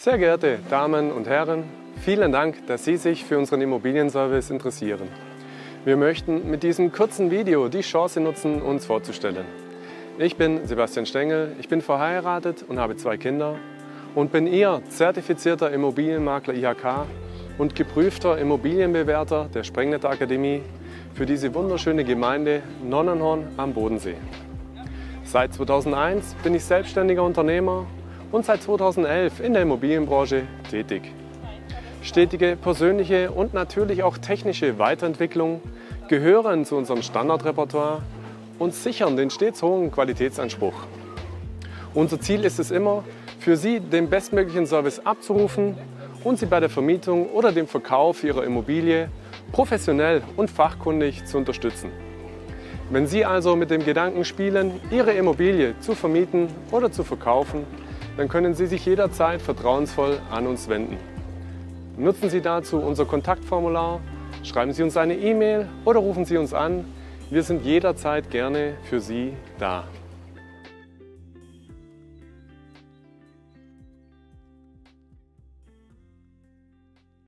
Sehr geehrte Damen und Herren, vielen Dank, dass Sie sich für unseren Immobilienservice interessieren. Wir möchten mit diesem kurzen Video die Chance nutzen, uns vorzustellen. Ich bin Sebastian Stengel, ich bin verheiratet und habe 2 Kinder und bin Ihr zertifizierter Immobilienmakler IHK und geprüfter Immobilienbewerter der Sprengnetter Akademie für diese wunderschöne Gemeinde Nonnenhorn am Bodensee. Seit 2001 bin ich selbstständiger Unternehmer und seit 2011 in der Immobilienbranche tätig. Stetige persönliche und natürlich auch technische Weiterentwicklung gehören zu unserem Standardrepertoire und sichern den stets hohen Qualitätsanspruch. Unser Ziel ist es immer, für Sie den bestmöglichen Service abzurufen und Sie bei der Vermietung oder dem Verkauf Ihrer Immobilie professionell und fachkundig zu unterstützen. Wenn Sie also mit dem Gedanken spielen, Ihre Immobilie zu vermieten oder zu verkaufen, dann können Sie sich jederzeit vertrauensvoll an uns wenden. Nutzen Sie dazu unser Kontaktformular, schreiben Sie uns eine E-Mail oder rufen Sie uns an. Wir sind jederzeit gerne für Sie da.